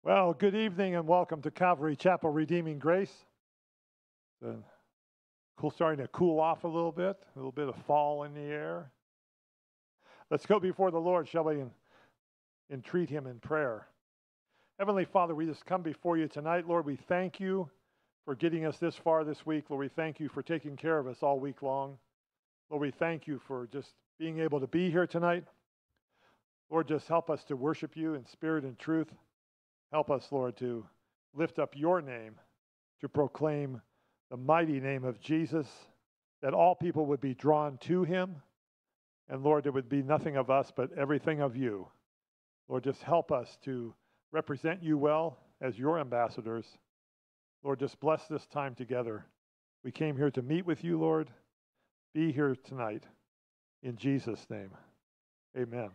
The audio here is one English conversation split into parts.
Well, good evening and welcome to Calvary Chapel Redeeming Grace. Starting to cool off a little bit of fall in the air. Let's go before the Lord, shall we, and entreat Him in prayer. Heavenly Father, we just come before you tonight. Lord, we thank you for getting us this far this week. Lord, we thank you for taking care of us all week long. Lord, we thank you for just being able to be here tonight. Lord, just help us to worship you in spirit and truth. Help us, Lord, to lift up your name, to proclaim the mighty name of Jesus, that all people would be drawn to him. And Lord, there would be nothing of us, but everything of you. Lord, just help us to represent you well as your ambassadors. Lord, just bless this time together. We came here to meet with you, Lord. Be here tonight. In Jesus' name, amen.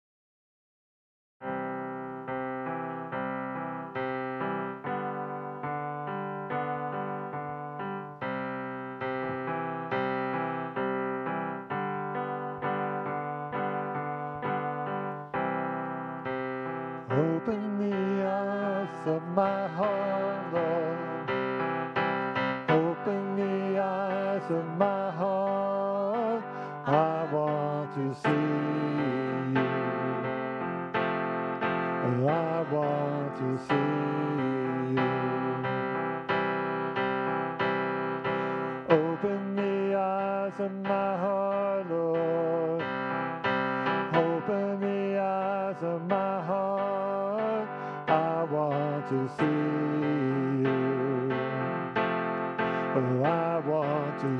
Open the eyes of my heart, Lord. Open the eyes of my heart. I want to see you. I want to see you. Open the eyes of my heart, Lord. Open the eyes of my heart. I want to see you. I want to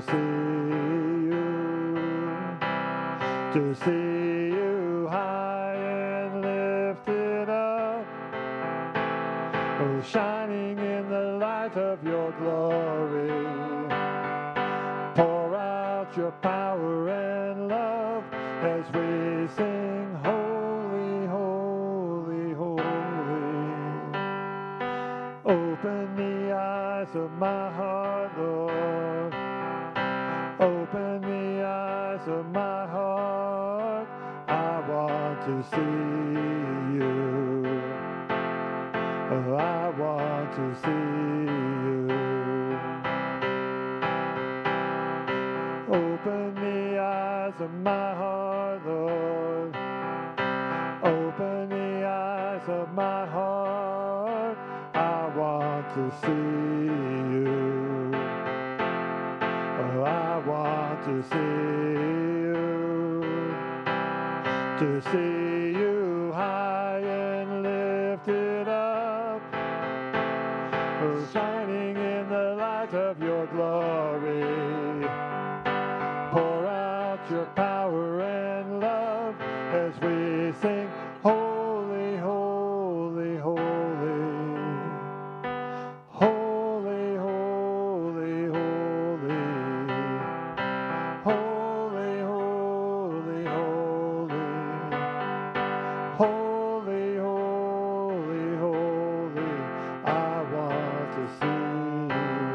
see you high and lifted up, oh, shining in the light of your glory. Pour out your power and love as we sing, holy, holy, holy. Open the eyes of my heart, Lord. Open the eyes of my heart. I want to see you. I want to see you. Open the eyes of my heart, Lord. Open the eyes of my heart. I want to see you. I want to see you high and lifted up, oh, shining in the light of your glory. Pour out your power and love as we sing, holy, holy, holy. Holy, holy, holy. Holy, holy, holy. Holy, holy, holy. I want to see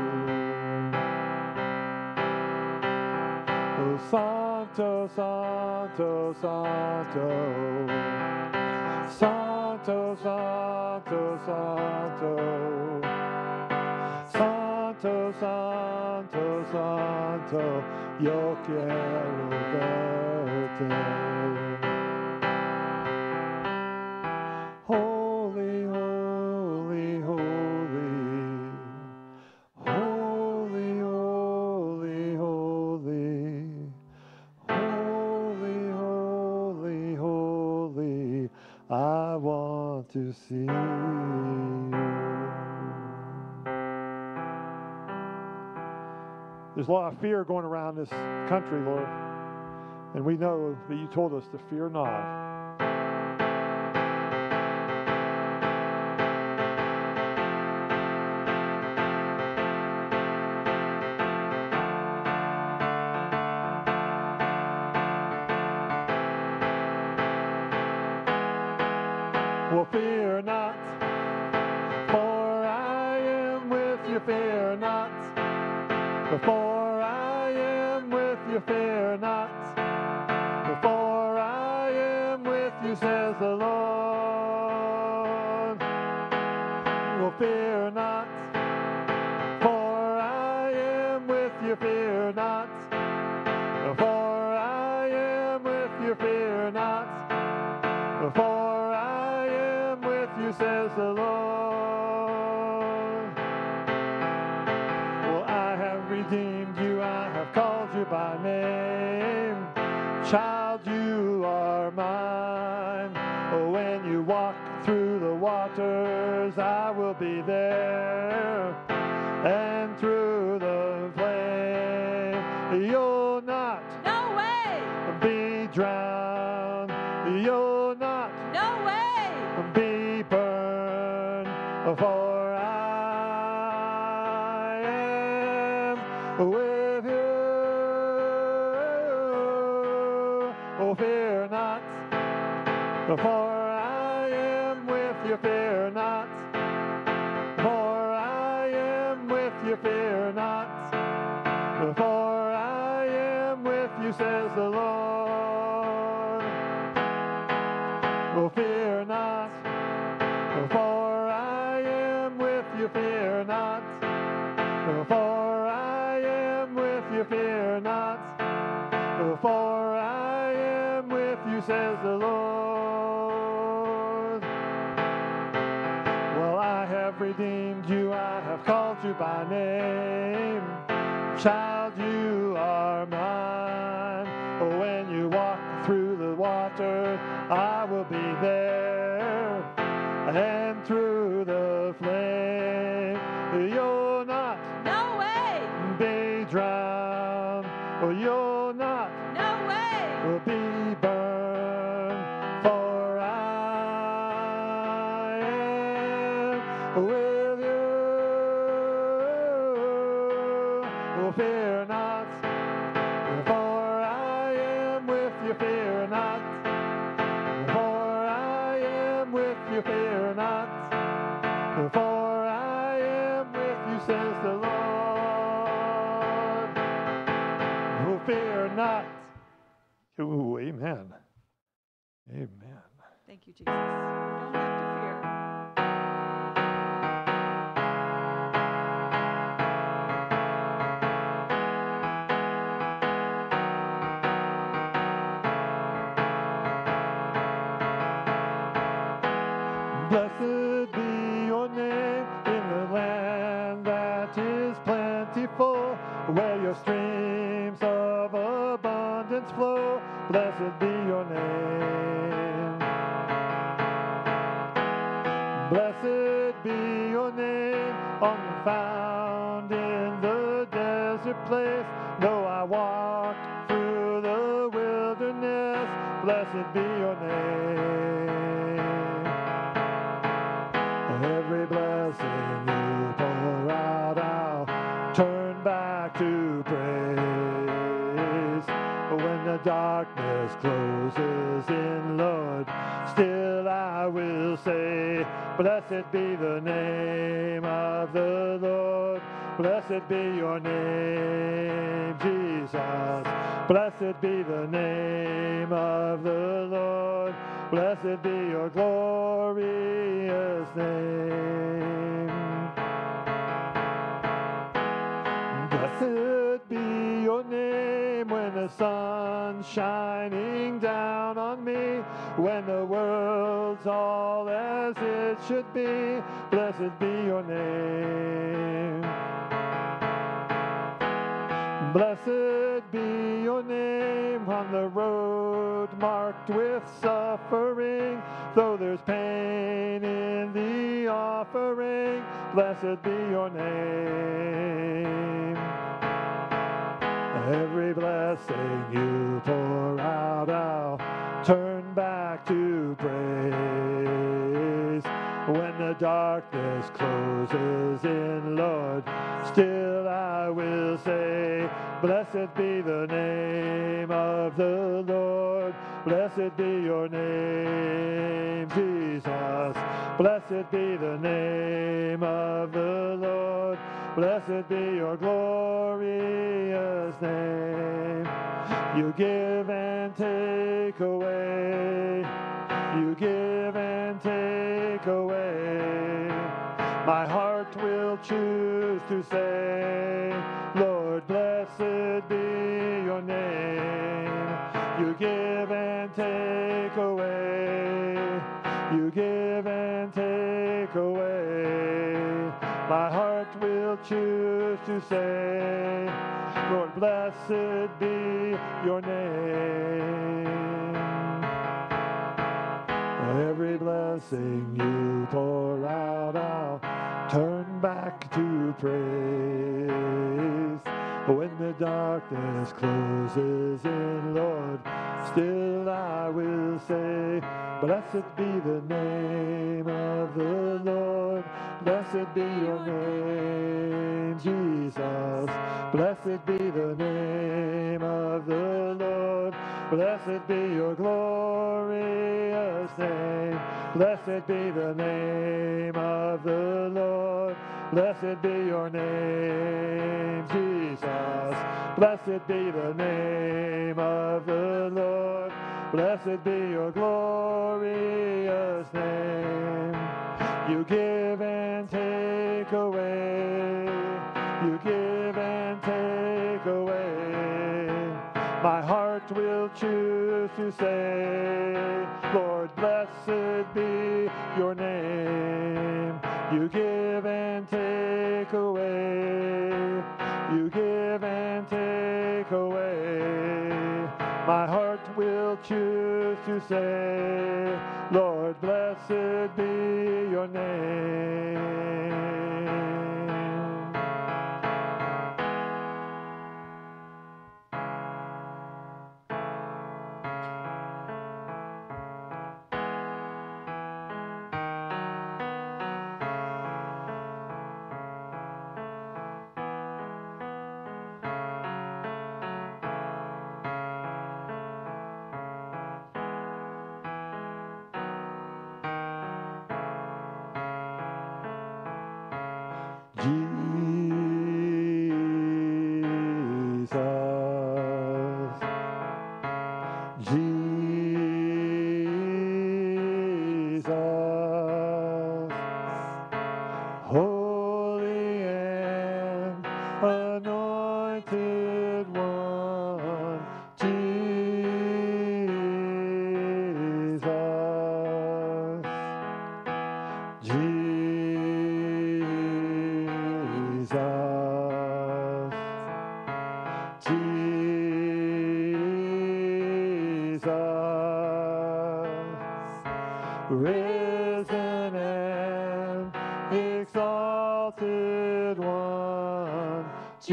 you. Oh, Santo, Santo, Santo. Santo, Santo, Santo. Santo, Santo, Santo, yo quiero verte. Holy, holy, holy. Holy, holy, holy. Holy, holy, holy. I want to see you. There's a lot of fear going around this country, Lord. And we know that you told us to fear not. Well, fear not, for I am with you, fear not. For I am with you, fear not. For I am with you, says the Lord. you, says the Lord. Well, I have redeemed you, I have called you by name. Child, you are mine. Oh, when you walk through the waters, I will be there. And through the flame, you'll not be drowned. You'll not be burned. For I am with you. Oh, fear not. For I am with you. Fear not. For I am with you. Fear not. For I am with you, says the Lord. Oh, fear not. For I am with you, fear not. For I am with you, fear not. For I am with you, says the Lord. Well, I have redeemed you, I have called you by name. Child, you are mine. Oh, when you walk through the water, I will be there. And through the flame, you'll not be drowned. Oh, you'll not be burned. For I am with you. Oh, fear not. For I am with you, fear not. For I am with you, fear not. For I am with you, says the Lord. Oh, fear not. Oh, amen. Amen. Thank you, Jesus. You don't have to fear. Blessed be your name in the land that is plentiful, where your streams of abundance flow. Blessed be your name. Blessed be your name, unfound in the desert place. Though I walk through the wilderness, blessed be your name. Every blessing you pour out, I'll turn back to praise. When the darkness closes in, Lord, still I will say, blessed be the name of the Lord. Blessed be your name, Jesus. Blessed be the name of the Lord. Blessed be your glorious name. Blessed be your name when the sun's shining down on me, when the world's all as it should be. Blessed be your name. Blessed be your name on the road marked with suffering, though there's pain in the offering. Blessed be your name. Every blessing you pour out, I'll turn back to praise. When the darkness closes in, Lord, still I will say, blessed be the name of the Lord. Blessed be your name, Jesus. Blessed be the name of the Lord. Blessed be your glorious name. You give and take away. You give and take away. My heart will choose to say, Lord, blessed be your name. You give and take away. You give and take take away. My heart will choose to say, Lord, blessed be your name. Every blessing you pour out, I'll turn back to praise. When the darkness closes in, Lord, still I will say, blessed be the name of the Lord. Blessed be your name, Jesus. Blessed be the name of the Lord. Blessed be your glorious name. Blessed be the name of the Lord. Blessed be your name, Jesus. Blessed be the name of the Lord. Blessed be your glorious name. You give and take away. You give and take away. My heart will choose to say, Lord, blessed be your name. You give and take away. You give and take away. My heart will choose to say, Lord, blessed be your name. Jesus, holy and anointed one, Jesus, Jesus, risen and exalted one,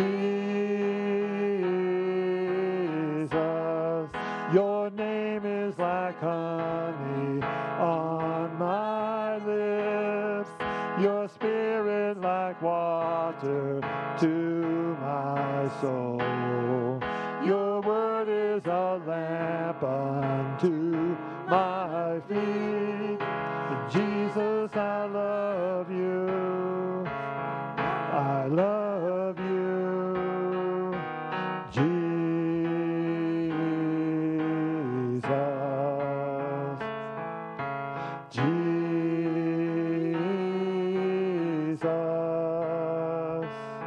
Jesus. Your name is like honey on my lips, your spirit like water to my soul. Your word is a lamp unto my feet. Jesus, I love you. I love you. Jesus. Jesus.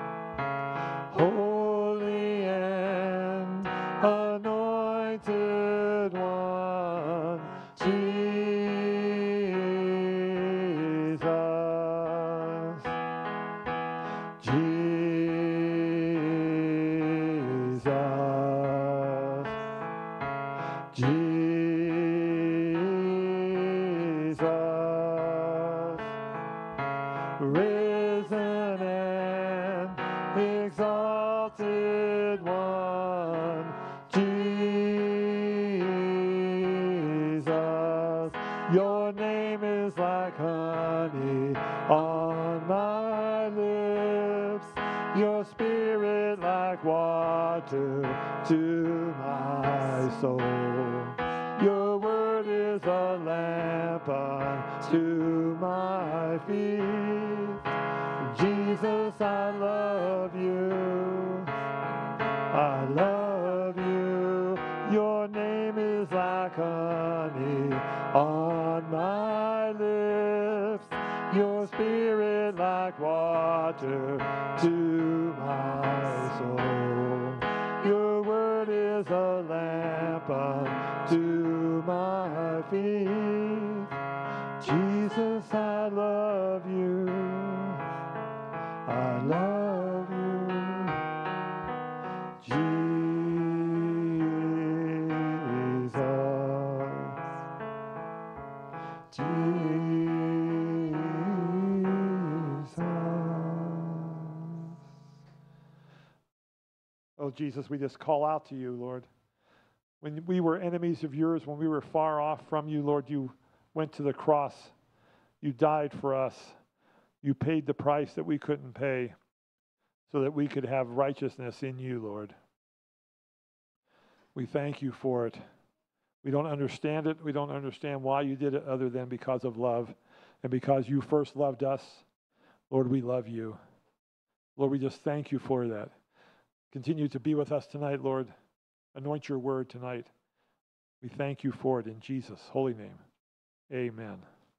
Holy and anointed one, Jesus, Jesus, Jesus, risen and exalted one, Jesus. Your name is like honey on my lips, your spirit like water to my soul. Your word is a lamp unto my feet. Jesus, I love you. I love you. Your name is like honey on my lips, your spirit like water to my soul. Your word is a lamp unto my feet. Jesus, Jesus, I love you. I love you. Oh, Jesus, we just call out to you, Lord. When we were enemies of yours, when we were far off from you, Lord, you went to the cross. You died for us. You paid the price that we couldn't pay so that we could have righteousness in you, Lord. We thank you for it. We don't understand it. We don't understand why you did it other than because of love and because you first loved us. Lord, we love you. Lord, we just thank you for that. Continue to be with us tonight, Lord. Anoint your word tonight. We thank you for it in Jesus' holy name. Amen.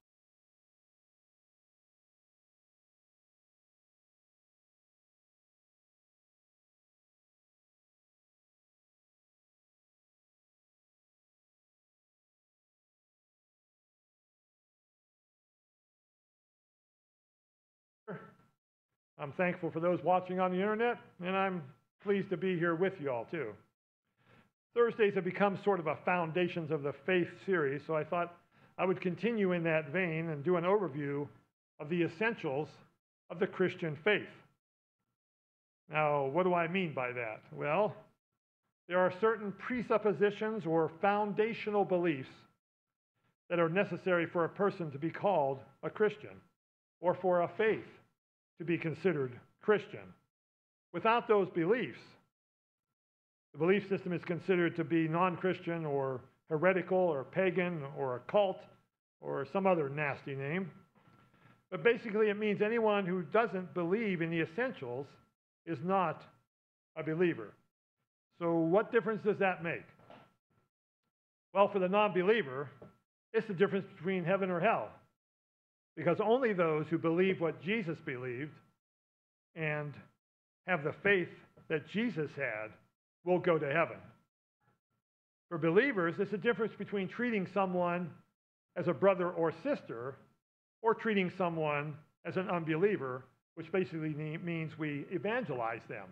I'm thankful for those watching on the internet, and I'm pleased to be here with you all too. Thursdays have become sort of a Foundations of the Faith series, so I thought I would continue in that vein and do an overview of the essentials of the Christian faith. Now, what do I mean by that? Well, there are certain presuppositions or foundational beliefs that are necessary for a person to be called a Christian or for a faith to be considered Christian. Without those beliefs, the belief system is considered to be non-Christian or heretical or pagan or occult or some other nasty name. But basically it means anyone who doesn't believe in the essentials is not a believer. So what difference does that make? Well, for the non-believer, it's the difference between heaven or hell. Because only those who believe what Jesus believed and have the faith that Jesus had will go to heaven. For believers, it's the difference between treating someone as a brother or sister or treating someone as an unbeliever, which basically means we evangelize them.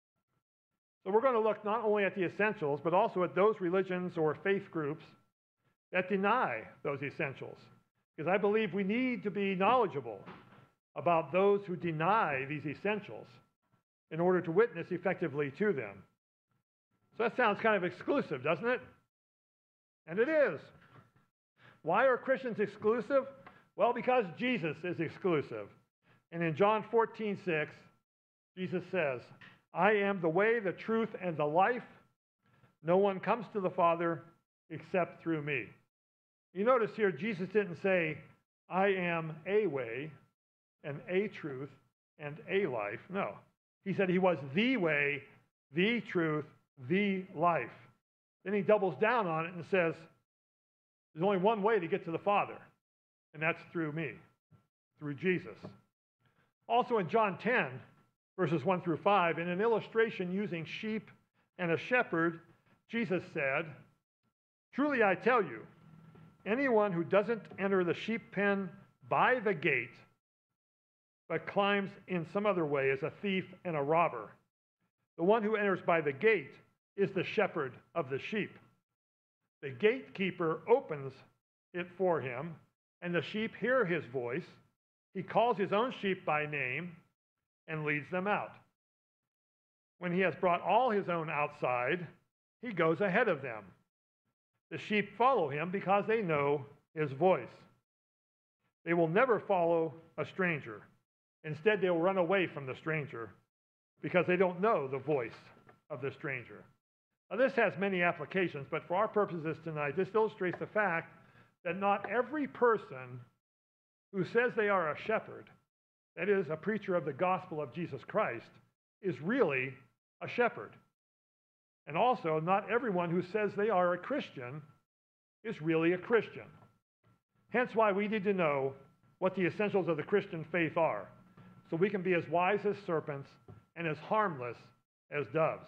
So we're going to look not only at the essentials, but also at those religions or faith groups that deny those essentials. Because I believe we need to be knowledgeable about those who deny these essentials in order to witness effectively to them. So that sounds kind of exclusive, doesn't it? And it is. Why are Christians exclusive? Well, because Jesus is exclusive. And in John 14:6, Jesus says, I am the way, the truth, and the life. No one comes to the Father except through me. You notice here, Jesus didn't say, I am a way, and a truth, and a life. No. He said he was the way, the truth, the life. Then he doubles down on it and says, there's only one way to get to the Father, and that's through me, through Jesus. Also in John 10, verses 1 through 5, in an illustration using sheep and a shepherd, Jesus said, truly I tell you, anyone who doesn't enter the sheep pen by the gate, but climbs in some other way is a thief and a robber. The one who enters by the gate is the shepherd of the sheep. The gatekeeper opens it for him, and the sheep hear his voice. He calls his own sheep by name and leads them out. When he has brought all his own outside, he goes ahead of them. The sheep follow him because they know his voice. They will never follow a stranger. Instead, they will run away from the stranger because they don't know the voice of the stranger. Now, this has many applications, but for our purposes tonight, this illustrates the fact that not every person who says they are a shepherd, that is, a preacher of the gospel of Jesus Christ, is really a shepherd. And also, not everyone who says they are a Christian is really a Christian. Hence why we need to know what the essentials of the Christian faith are, so we can be as wise as serpents and as harmless as doves.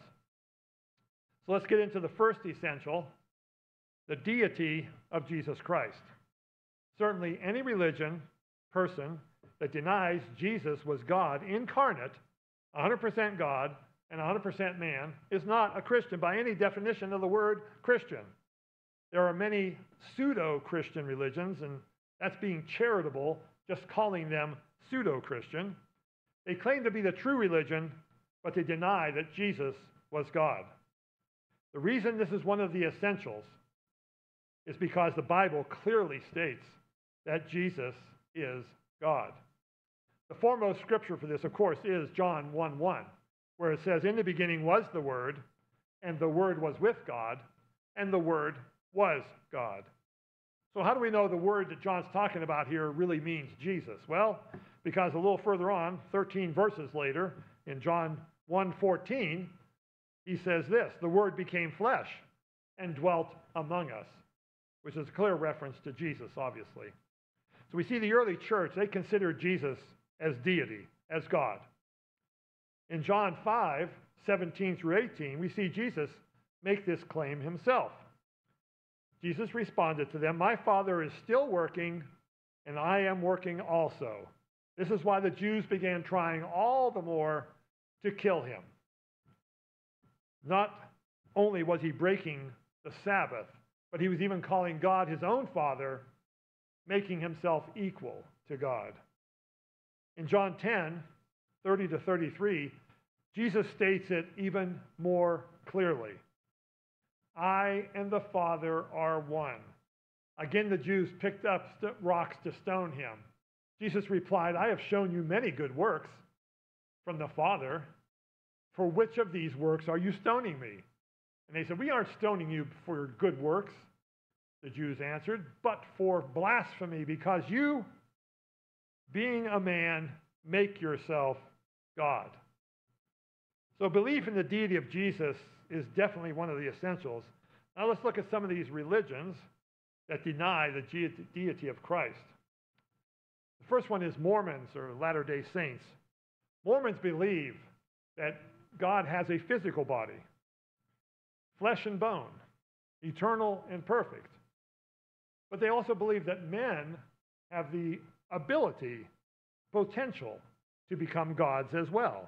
So let's get into the first essential, the deity of Jesus Christ. Certainly, any religion, person that denies Jesus was God incarnate, 100% God and 100% man, is not a Christian by any definition of the word Christian. There are many pseudo-Christian religions, and that's being charitable, just calling them pseudo-Christian. They claim to be the true religion, but they deny that Jesus was God. The reason this is one of the essentials is because the Bible clearly states that Jesus is God. The foremost scripture for this, of course, is John 1:1, where it says, "In the beginning was the Word, and the Word was with God, and the Word was God." So how do we know the word that John's talking about here really means Jesus? Well, because a little further on, 13 verses later, in John 1:14, he says this, "The Word became flesh and dwelt among us," which is a clear reference to Jesus, obviously. So we see the early church, they considered Jesus as deity, as God. In John 5:17 through 18, we see Jesus make this claim himself. Jesus responded to them, "My Father is still working, and I am working also." This is why the Jews began trying all the more to kill him. Not only was he breaking the Sabbath, but he was even calling God his own Father, making himself equal to God. In John 10:30 to 33, Jesus states it even more clearly. "I and the Father are one." Again, the Jews picked up rocks to stone him. Jesus replied, "I have shown you many good works from the Father. For which of these works are you stoning me?" And they said, "We aren't stoning you for your good works," the Jews answered, "but for blasphemy, because you, being a man, make yourself God." So belief in the deity of Jesus is definitely one of the essentials. Now let's look at some of these religions that deny the deity of Christ. The first one is Mormons, or Latter-day Saints. Mormons believe that God has a physical body, flesh and bone, eternal and perfect. But they also believe that men have the ability, potential, to become gods as well.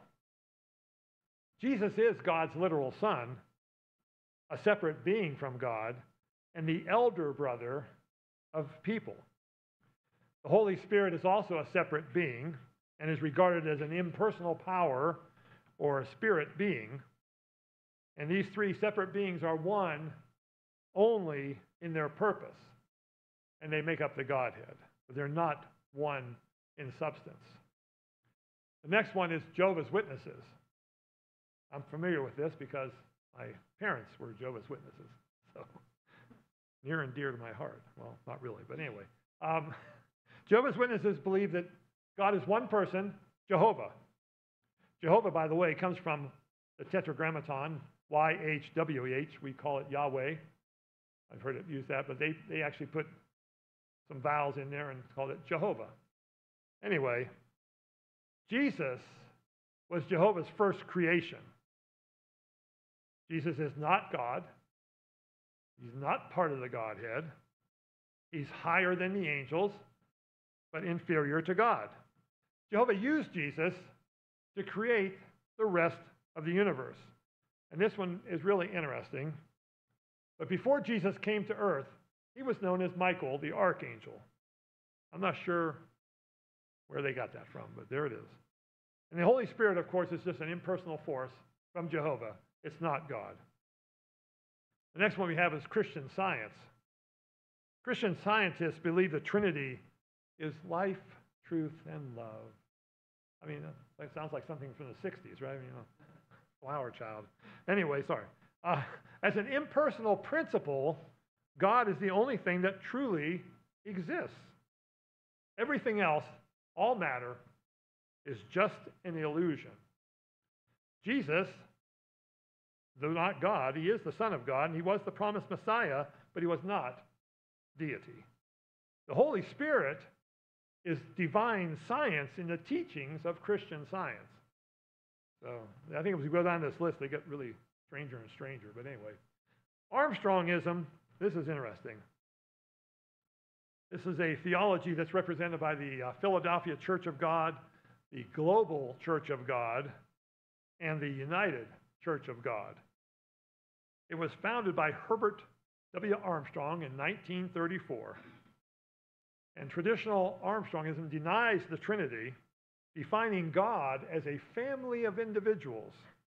Jesus is God's literal son, a separate being from God, and the elder brother of people. The Holy Spirit is also a separate being and is regarded as an impersonal power or a spirit being. And these three separate beings are one only in their purpose, and they make up the Godhead, but they're not one in substance. The next one is Jehovah's Witnesses. I'm familiar with this because my parents were Jehovah's Witnesses, so near and dear to my heart. Well, not really, but anyway. Jehovah's Witnesses believe that God is one person, Jehovah. Jehovah, by the way, comes from the Tetragrammaton, YHWH. We call it Yahweh. I've heard it used that, but they actually put some vowels in there and called it Jehovah. Anyway, Jesus was Jehovah's first creation. Jesus is not God. He's not part of the Godhead. He's higher than the angels, but inferior to God. Jehovah used Jesus to create the rest of the universe. And this one is really interesting. But before Jesus came to earth, he was known as Michael, the archangel. I'm not sure where they got that from, but there it is. And the Holy Spirit, of course, is just an impersonal force from Jehovah. It's not God. The next one we have is Christian Science. Christian scientists believe the Trinity is life, truth, and love. I mean, that sounds like something from the 60s, right? I mean, Flower Child. Anyway, sorry. As an impersonal principle, God is the only thing that truly exists. Everything else, all matter, is just an illusion. Jesus, though not God, he is the Son of God, and he was the promised Messiah, but he was not deity. The Holy Spirit is divine science in the teachings of Christian Science. So I think as we go down this list, they get really stranger and stranger. But anyway, Armstrongism, this is interesting. This is a theology that's represented by the Philadelphia Church of God, the Global Church of God, and the United Church of God. It was founded by Herbert W. Armstrong in 1934. And traditional Armstrongism denies the Trinity, defining God as a family of individuals.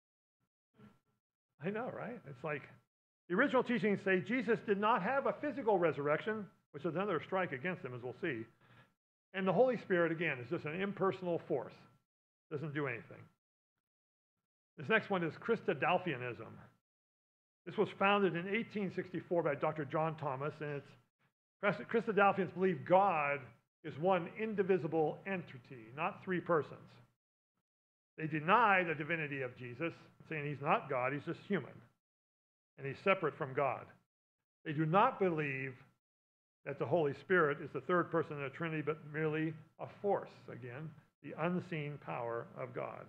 I know, right? It's like the original teachings say Jesus did not have a physical resurrection, which is another strike against him, as we'll see. And the Holy Spirit, again, is just an impersonal force. Doesn't do anything. This next one is Christadelphianism. This was founded in 1864 by Dr. John Thomas, and Christadelphians believe God is one indivisible entity, not three persons. They deny the divinity of Jesus, saying he's not God, he's just human, and he's separate from God. They do not believe that the Holy Spirit is the third person of the Trinity, but merely a force, again, the unseen power of God.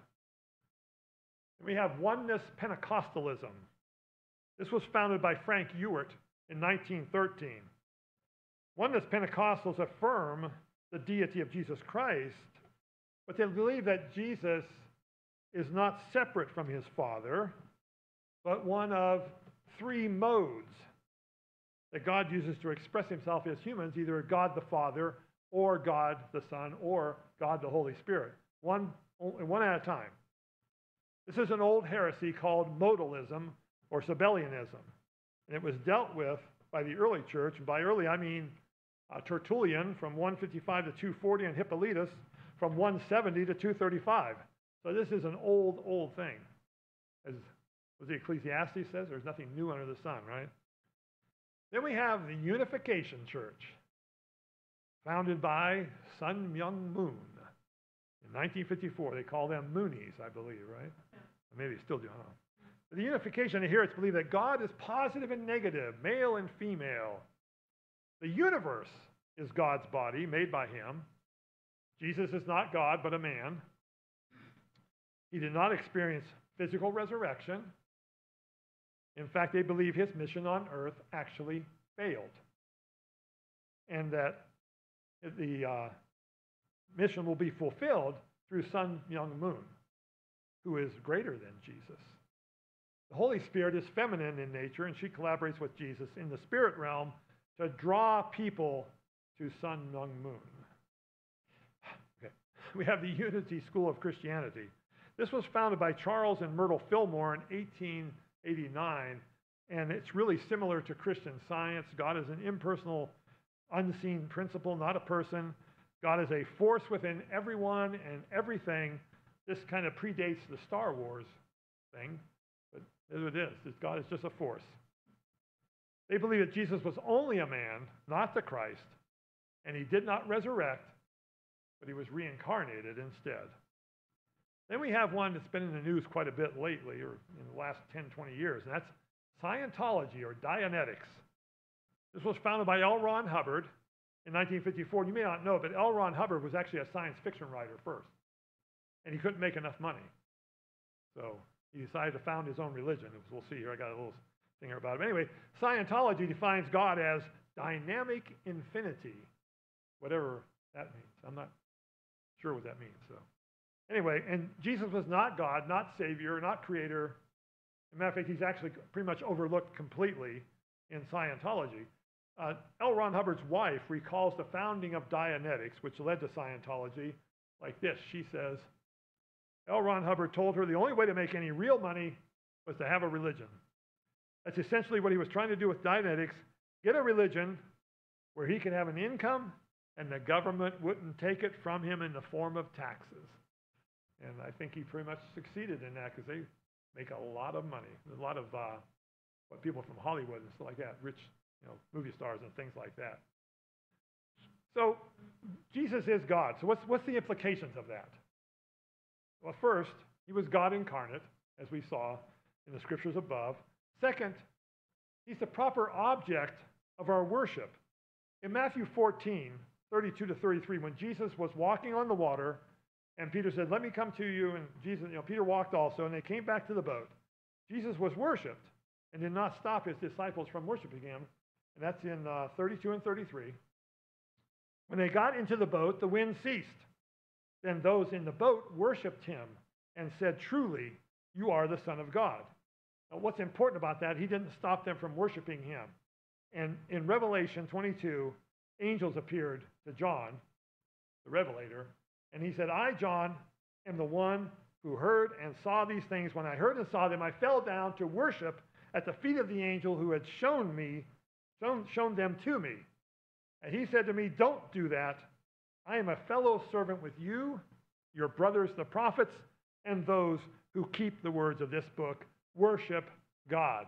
And we have Oneness Pentecostalism. This was founded by Frank Ewart in 1913. Oneness Pentecostals affirm the deity of Jesus Christ, but they believe that Jesus is not separate from his Father, but one of three modes that God uses to express himself as humans, either God the Father, or God the Son, or God the Holy Spirit, one at a time. This is an old heresy called modalism or Sabellianism, and it was dealt with by the early church, and by early I mean Tertullian from 155 to 240, and Hippolytus from 170 to 235. So this is an old thing. As the Ecclesiastes says, there's nothing new under the sun, right? Then we have the Unification Church, founded by Sun Myung Moon in 1954. They call them Moonies, I believe, right? Or maybe still do, I don't know. But the Unification, here it's believed that God is positive and negative, male and female. The universe is God's body, made by him. Jesus is not God, but a man. He did not experience physical resurrection. In fact, they believe his mission on earth actually failed, and that the mission will be fulfilled through Sun Myung Moon, who is greater than Jesus. The Holy Spirit is feminine in nature, and she collaborates with Jesus in the spirit realm to draw people to Sun Myung Moon. Okay. We have the Unity School of Christianity. This was founded by Charles and Myrtle Fillmore in 1889, and it's really similar to Christian Science. God is an impersonal, unseen principle, not a person. God is a force within everyone and everything. This kind of predates the Star Wars thing, but there it is. God is just a force. They believe that Jesus was only a man, not the Christ, and he did not resurrect, but he was reincarnated instead. Then we have one that's been in the news quite a bit lately, or in the last 10, 20 years, and that's Scientology, or Dianetics. This was founded by L. Ron Hubbard in 1954. You may not know, but L. Ron Hubbard was actually a science fiction writer first, and he couldn't make enough money. So he decided to found his own religion, as we'll see here. I got a little thing here about it. But anyway, Scientology defines God as dynamic infinity, whatever that means. I'm not sure what that means. So anyway, and Jesus was not God, not Savior, not Creator. As a matter of fact, he's actually pretty much overlooked completely in Scientology. L. Ron Hubbard's wife recalls the founding of Dianetics, which led to Scientology, like this. She says, L. Ron Hubbard told her the only way to make any real money was to have a religion. That's essentially what he was trying to do with Dianetics, get a religion where he could have an income and the government wouldn't take it from him in the form of taxes. And I think he pretty much succeeded in that because they make a lot of money. There's a lot of what people from Hollywood and stuff like that, rich, movie stars and things like that. So Jesus is God. So what's the implications of that? Well, first, he was God incarnate, as we saw in the scriptures above. Second, he's the proper object of our worship. In Matthew 14, 32 to 33, when Jesus was walking on the water, and Peter said, let me come to you, and Jesus, Peter walked also, and they came back to the boat. Jesus was worshiped and did not stop his disciples from worshiping him. And that's in 32 and 33. When they got into the boat, the wind ceased. Then those in the boat worshiped him and said, "Truly, you are the Son of God." Now, what's important about that, he didn't stop them from worshiping him. And in Revelation 22, angels appeared to John, the Revelator, and he said, "I, John, am the one who heard and saw these things. When I heard and saw them, I fell down to worship at the feet of the angel who had shown them to me. And he said to me, 'Don't do that. I am a fellow servant with you, your brothers, the prophets, and those who keep the words of this book. Worship God.'"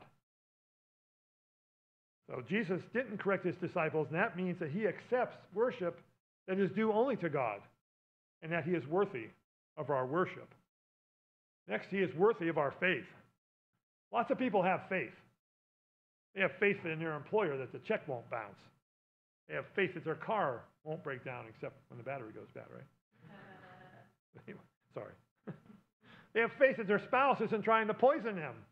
So Jesus didn't correct his disciples, and that means that he accepts worship that is due only to God, and that he is worthy of our worship. Next, he is worthy of our faith. Lots of people have faith. They have faith in their employer that the check won't bounce. They have faith that their car won't break down except when the battery goes bad, right? Sorry. They have faith that their spouse isn't trying to poison them.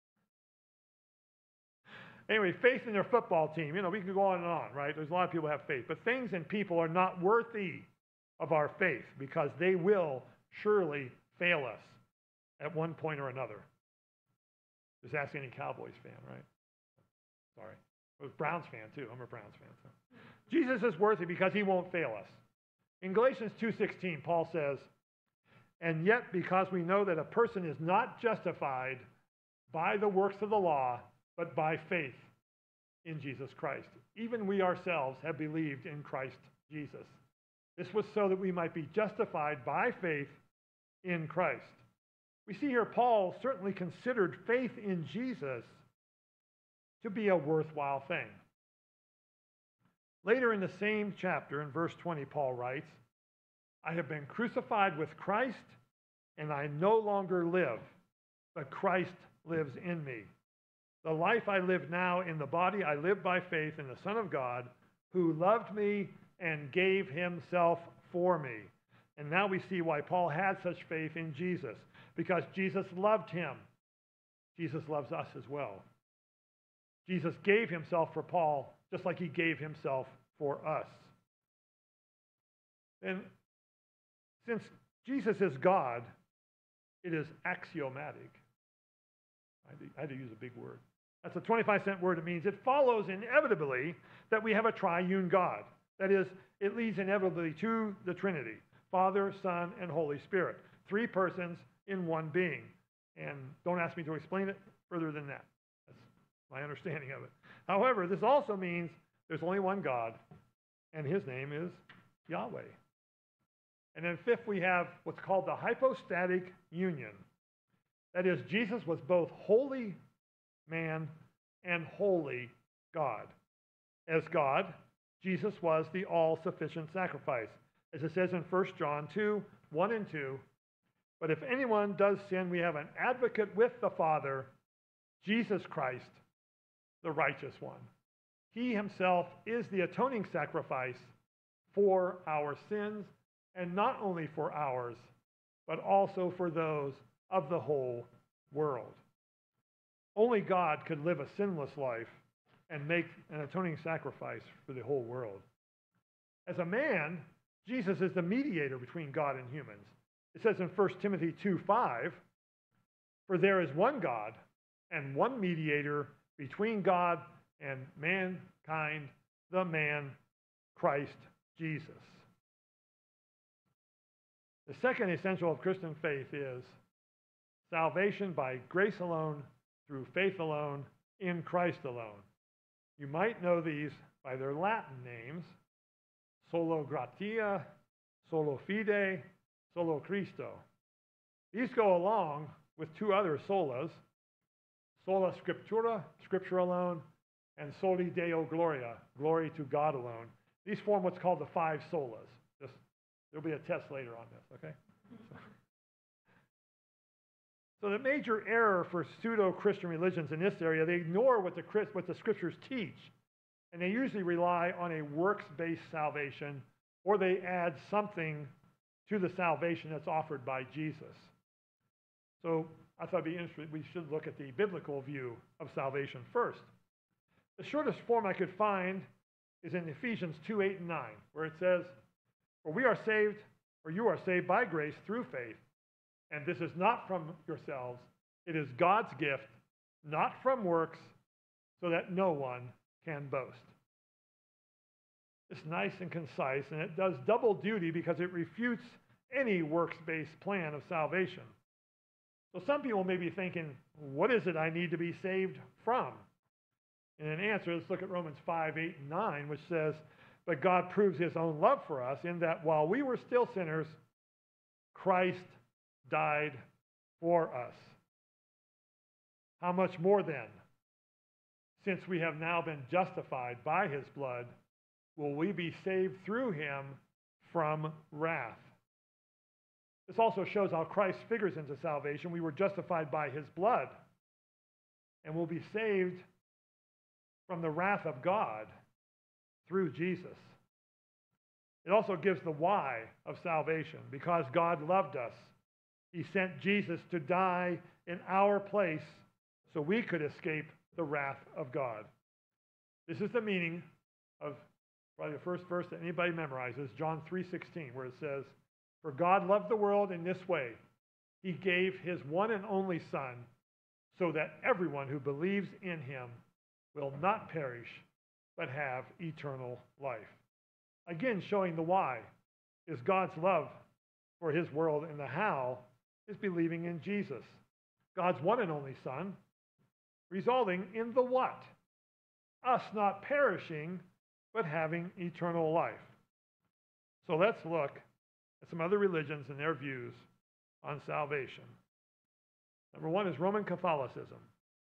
Anyway, faith in their football team. We can go on and on, right? There's a lot of people who have faith. But things and people are not worthy of our faith because they will surely fail us at one point or another. Just ask any Cowboys fan, right? Sorry. I was a Browns fan, too. I'm a Browns fan. So. Jesus is worthy because he won't fail us. In Galatians 2:16, Paul says, "And yet because we know that a person is not justified by the works of the law, but by faith in Jesus Christ. Even we ourselves have believed in Christ Jesus. This was so that we might be justified by faith in Christ." We see here Paul certainly considered faith in Jesus to be a worthwhile thing. Later in the same chapter, in verse 20, Paul writes, "I have been crucified with Christ, and I no longer live, but Christ lives in me. The life I live now in the body, I live by faith in the Son of God, who loved me and gave himself for me." And now we see why Paul had such faith in Jesus, because Jesus loved him. Jesus loves us as well. Jesus gave himself for Paul, just like he gave himself for us. And since Jesus is God, it is axiomatic. I had to use a big word. That's a 25-cent word. It means it follows inevitably that we have a triune God. That is, it leads inevitably to the Trinity, Father, Son, and Holy Spirit. 3 persons in one being. And don't ask me to explain it further than that. That's my understanding of it. However, this also means there's only one God, and his name is Yahweh. And then fifth, we have what's called the hypostatic union. That is, Jesus was both holy man and holy God. As God, Jesus was the all-sufficient sacrifice. As it says in 1 John 2, 1 and 2, "But if anyone does sin, we have an advocate with the Father, Jesus Christ, the righteous one. He himself is the atoning sacrifice for our sins, and not only for ours, but also for those of the whole world." Only God could live a sinless life and make an atoning sacrifice for the whole world. As a man, Jesus is the mediator between God and humans. It says in 1 Timothy 2:5, "For there is one God and one mediator between God and mankind, the man Christ Jesus." The second essential of Christian faith is salvation by grace alone, through faith alone, in Christ alone. You might know these by their Latin names: Sola Gratia, Solo Fide, Solo Christo. These go along with 2 other solas: Sola Scriptura, Scripture alone, and Soli Deo Gloria, glory to God alone. These form what's called the 5 solas. There'll be a test later on this, okay? So the major error for pseudo-Christian religions in this area, they ignore what the scriptures teach, and they usually rely on a works-based salvation, or they add something to the salvation that's offered by Jesus. So I thought it'd be interesting, we should look at the biblical view of salvation first. The shortest form I could find is in Ephesians 2, 8, and 9, where it says, "For we are saved, or you are saved by grace through faith, and this is not from yourselves. It is God's gift, not from works, so that no one can boast." It's nice and concise, and it does double duty because it refutes any works-based plan of salvation. So some people may be thinking, what is it I need to be saved from? And in answer, let's look at Romans 5, 8, and 9, which says, "But God proves his own love for us in that while we were still sinners, Christ died for us." How much more then, since we have now been justified by his blood, will we be saved through him from wrath? This also shows how Christ figures into salvation. We were justified by his blood and will be saved from the wrath of God through Jesus. It also gives the why of salvation. Because God loved us, he sent Jesus to die in our place so we could escape the wrath of God. This is the meaning of probably the first verse that anybody memorizes, John 3:16, where it says, "For God loved the world in this way. He gave his one and only Son so that everyone who believes in him will not perish, but have eternal life." Again, showing the why is God's love for his world, and the how is believing in Jesus, God's one and only Son, resulting in the what? Us not perishing, but having eternal life. So let's look at some other religions and their views on salvation. Number one is Roman Catholicism.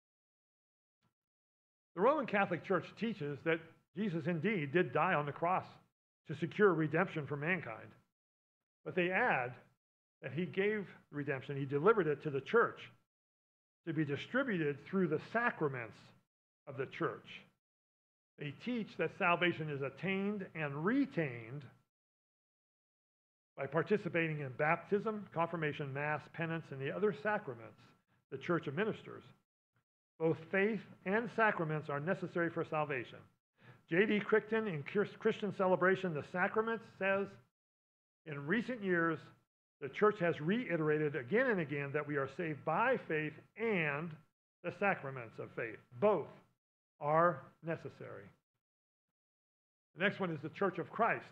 The Roman Catholic Church teaches that Jesus indeed did die on the cross to secure redemption for mankind. But they add that he gave redemption, he delivered it to the church to be distributed through the sacraments of the church. They teach that salvation is attained and retained by participating in baptism, confirmation, mass, penance, and the other sacraments the church administers. Both faith and sacraments are necessary for salvation. J.D. Crichton in Christian Celebration, the Sacraments says, "In recent years, the church has reiterated again and again that we are saved by faith and the sacraments of faith. Both are necessary." The next one is the Church of Christ.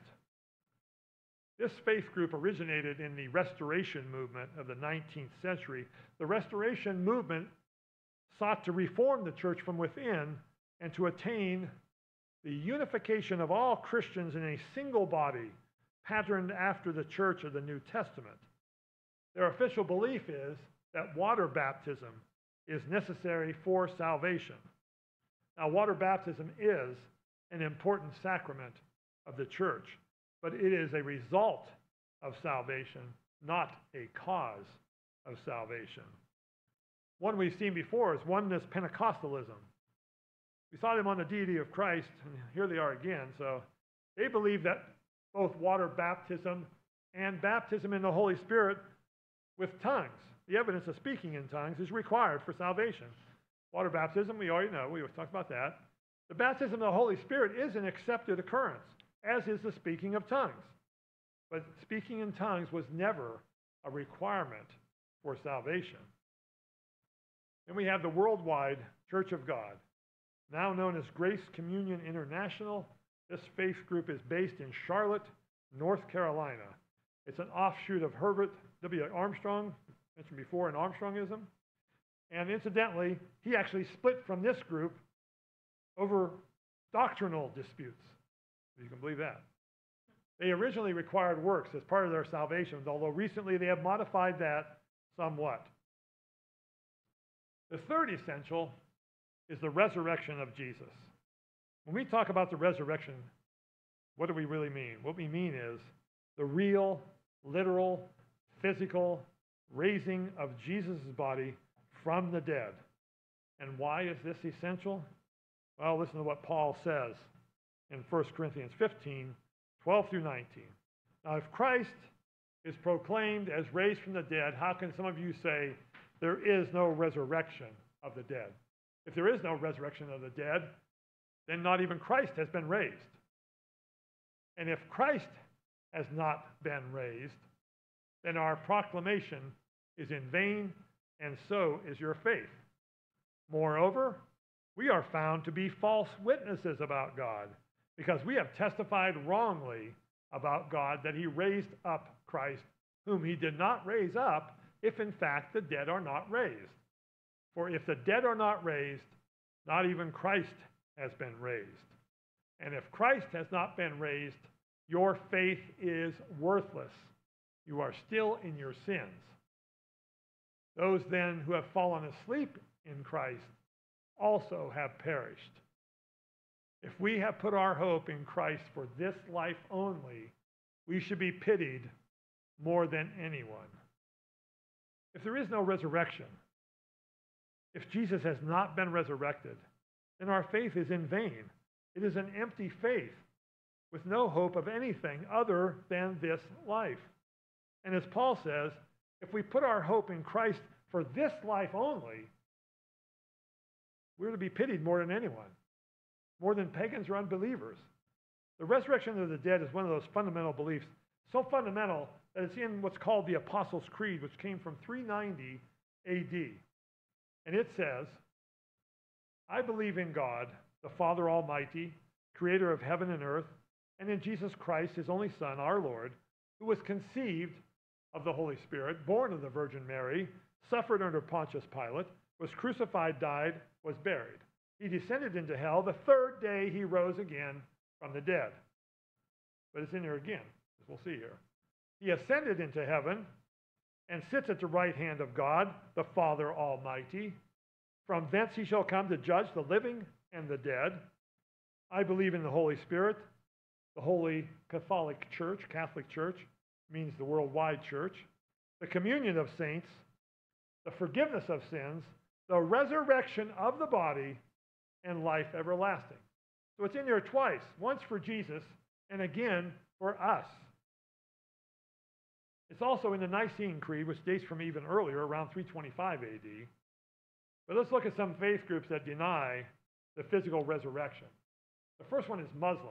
This faith group originated in the Restoration movement of the 19th century. The Restoration movement sought to reform the church from within and to attain the unification of all Christians in a single body, patterned after the church of the New Testament. Their official belief is that water baptism is necessary for salvation. Now, water baptism is an important sacrament of the church, but it is a result of salvation, not a cause of salvation. One we've seen before is oneness Pentecostalism. We saw them on the deity of Christ, and here they are again. So they believe that both water baptism and baptism in the Holy Spirit with tongues, the evidence of speaking in tongues, is required for salvation. Water baptism, we already know, we talked about that. The baptism of the Holy Spirit is an accepted occurrence, as is the speaking of tongues. But speaking in tongues was never a requirement for salvation. Then we have the Worldwide Church of God, now known as Grace Communion International. This faith group is based in Charlotte, North Carolina. It's an offshoot of Herbert W. Armstrong, mentioned before in Armstrongism. And incidentally, he actually split from this group over doctrinal disputes, if you can believe that. They originally required works as part of their salvation, although recently they have modified that somewhat. The third essential is the resurrection of Jesus. When we talk about the resurrection, what do we really mean? What we mean is the real, literal, physical raising of Jesus' body from the dead. And why is this essential? Well, listen to what Paul says in 1 Corinthians 15, 12 through 19. Now, if Christ is proclaimed as raised from the dead, how can some of you say there is no resurrection of the dead? If there is no resurrection of the dead, then not even Christ has been raised. And if Christ has not been raised, then our proclamation is in vain, and so is your faith. Moreover, we are found to be false witnesses about God, because we have testified wrongly about God that he raised up Christ, whom he did not raise up, if in fact the dead are not raised. For if the dead are not raised, not even Christ has been raised. And if Christ has not been raised, your faith is worthless. You are still in your sins. Those then who have fallen asleep in Christ also have perished. If we have put our hope in Christ for this life only, we should be pitied more than anyone. If there is no resurrection, if Jesus has not been resurrected, then our faith is in vain. It is an empty faith with no hope of anything other than this life. And as Paul says, if we put our hope in Christ for this life only, we're to be pitied more than anyone, more than pagans or unbelievers. The resurrection of the dead is one of those fundamental beliefs, so fundamental that it's in what's called the Apostles' Creed, which came from 390 AD. And it says, I believe in God, the Father Almighty, creator of heaven and earth, and in Jesus Christ, his only Son, our Lord, who was conceived of the Holy Spirit, born of the Virgin Mary, suffered under Pontius Pilate, was crucified, died, was buried. He descended into hell. The third day he rose again from the dead. But it's in there again, as we'll see here. He ascended into heaven and sits at the right hand of God, the Father Almighty. From thence he shall come to judge the living and the dead. I believe in the Holy Spirit, the Holy Catholic Church. Catholic Church means the worldwide church. The communion of saints, the forgiveness of sins, the resurrection of the body, and life everlasting. So it's in there twice, once for Jesus and again for us. It's also in the Nicene Creed, which dates from even earlier, around 325 AD. But let's look at some faith groups that deny the physical resurrection. The first one is Muslims.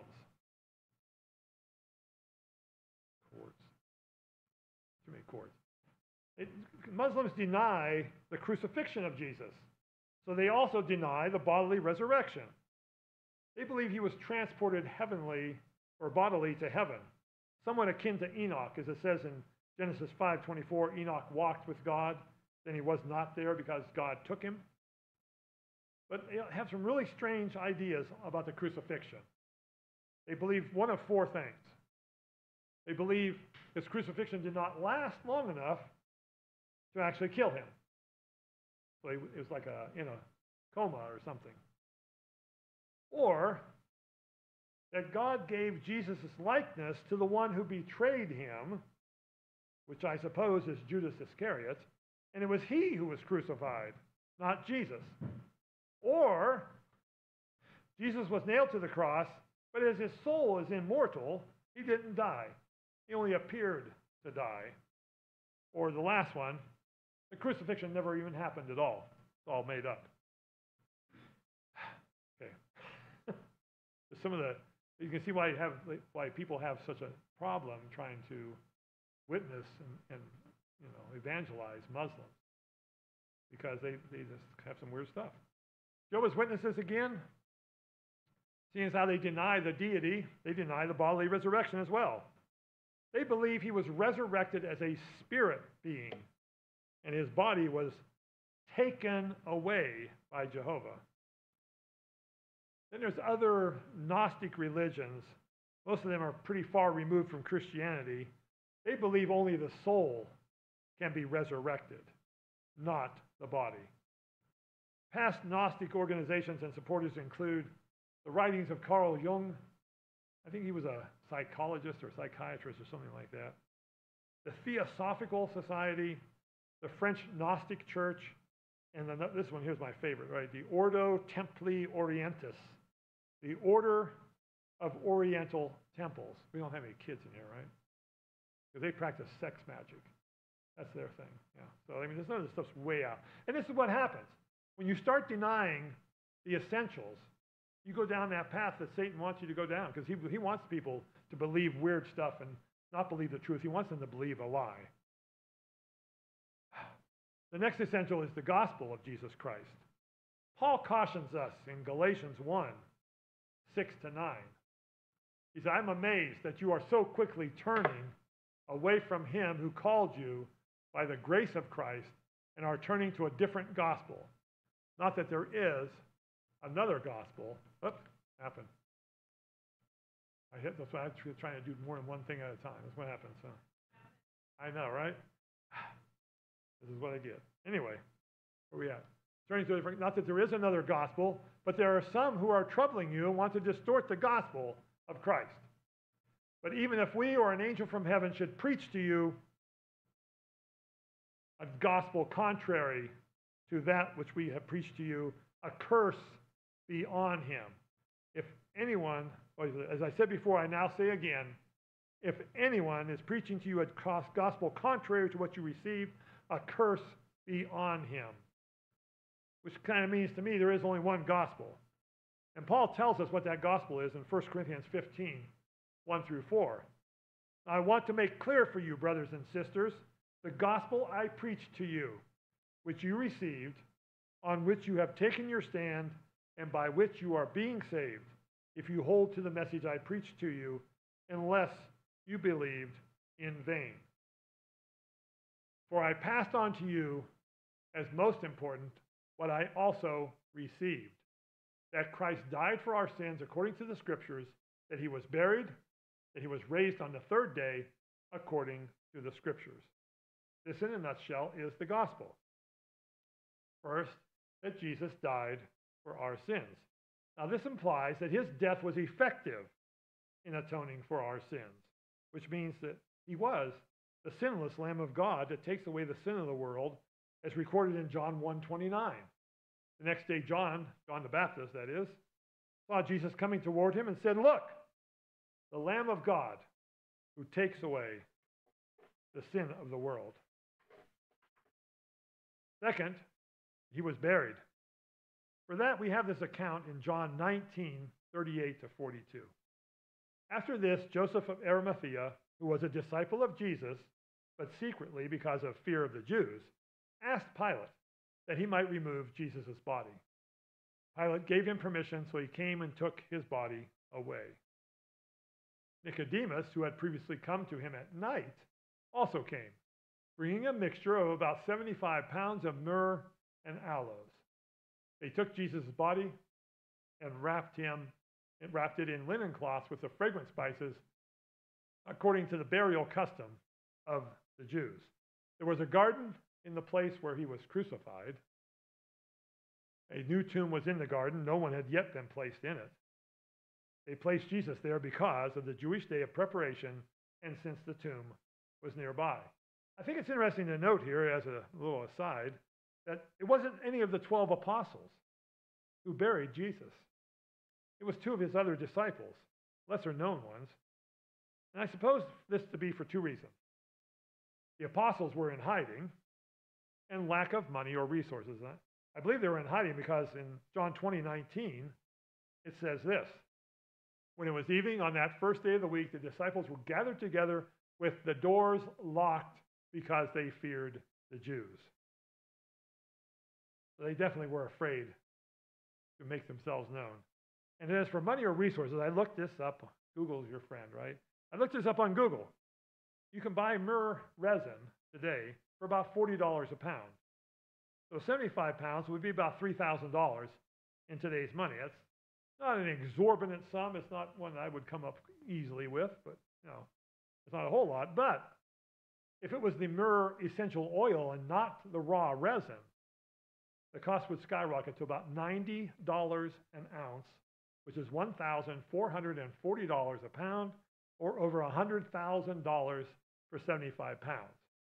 Too many chords. Muslims deny the crucifixion of Jesus. So they also deny the bodily resurrection. They believe he was transported heavenly or bodily to heaven, somewhat akin to Enoch, as it says in Genesis 5:24, Enoch walked with God, then he was not there because God took him. But they have some really strange ideas about the crucifixion. They believe one of four things. They believe his crucifixion did not last long enough to actually kill him. So it was like in a coma or something. Or that God gave Jesus' likeness to the one who betrayed him, which I suppose is Judas Iscariot, and it was he who was crucified, not Jesus. Or Jesus was nailed to the cross, but as his soul is immortal, he didn't die. He only appeared to die. Or the last one, the crucifixion never even happened at all. It's all made up. Okay. Some of the, you can see why people have such a problem trying to witness and evangelize Muslims, because they just have some weird stuff. Jehovah's Witnesses again, seeing as how they deny the deity, they deny the bodily resurrection as well. They believe he was resurrected as a spirit being, and his body was taken away by Jehovah. Then there's other Gnostic religions. Most of them are pretty far removed from Christianity. They believe only the soul can be resurrected, not the body. Past Gnostic organizations and supporters include the writings of Carl Jung. I think he was a psychologist or psychiatrist or something like that. The Theosophical Society, the French Gnostic Church, and this one here's my favorite, right? The Ordo Templi Orientis, the Order of Oriental Temples. We don't have any kids in here, right? Because they practice sex magic. That's their thing. Yeah. So I mean, none of this stuff's way out. And this is what happens when you start denying the essentials. you go down that path that Satan wants you to go down, because he wants people to believe weird stuff and not believe the truth. He wants them to believe a lie. The next essential is the gospel of Jesus Christ. Paul cautions us in Galatians 1, 6 to 9. He said, I'm amazed that you are so quickly turning away from him who called you by the grace of Christ and are turning to a different gospel. Not that there is another gospel. Oops, happened. That's why I'm trying to do more than one thing at a time. That's what happens. Huh? I know, right? This is what I get. Anyway, where are we at? Turning to a different, not that there is another gospel, but there are some who are troubling you and want to distort the gospel of Christ. But even if we or an angel from heaven should preach to you a gospel contrary to that which we have preached to you, a curse be on him. If anyone, as I said before, I now say again, if anyone is preaching to you a gospel contrary to what you received, a curse be on him. Which kind of means to me there is only one gospel. And Paul tells us what that gospel is in 1 Corinthians 15, 1 through 4. I want to make clear for you, brothers and sisters, the gospel I preached to you, which you received, on which you have taken your stand, and by which you are being saved, if you hold to the message I preached to you, unless you believed in vain. For I passed on to you, as most important, what I also received, that Christ died for our sins according to the Scriptures, that he was buried, that he was raised on the third day according to the Scriptures. This, in a nutshell, is the gospel. First, that Jesus died for our sins. Now, this implies that his death was effective in atoning for our sins, which means that he was the sinless Lamb of God that takes away the sin of the world, as recorded in John 1:29. The next day, John the Baptist, that is, saw Jesus coming toward him and said, look, the Lamb of God who takes away the sin of the world. Second, he was buried. For that, we have this account in John 19:38 to 42. After this, Joseph of Arimathea, who was a disciple of Jesus, but secretly because of fear of the Jews, asked Pilate that he might remove Jesus' body. Pilate gave him permission, so he came and took his body away. Nicodemus, who had previously come to him at night, also came, bringing a mixture of about 75 pounds of myrrh and aloes. They took Jesus' body and wrapped it in linen cloths with the fragrant spices, according to the burial custom of the Jews. There was a garden in the place where he was crucified. A new tomb was in the garden. No one had yet been placed in it. They placed Jesus there because of the Jewish day of preparation and since the tomb was nearby. I think it's interesting to note here, as a little aside, that it wasn't any of the 12 apostles who buried Jesus. It was two of his other disciples, lesser known ones. And I suppose this to be for two reasons. The apostles were in hiding, and lack of money or resources. I believe they were in hiding because in John 20:19, it says this: when it was evening on that first day of the week, the disciples were gathered together with the doors locked because they feared the Jews. So they definitely were afraid to make themselves known. And as for money or resources, I looked this up. Google's your friend, right? I looked this up on Google. You can buy myrrh resin today for about $40 a pound. So 75 pounds would be about $3,000 in today's money. That's not an exorbitant sum. It's not one that I would come up easily with, but it's not a whole lot. But if it was the myrrh essential oil and not the raw resin, the cost would skyrocket to about $90 an ounce, which is $1,440 a pound, or over $100,000 for 75 pounds.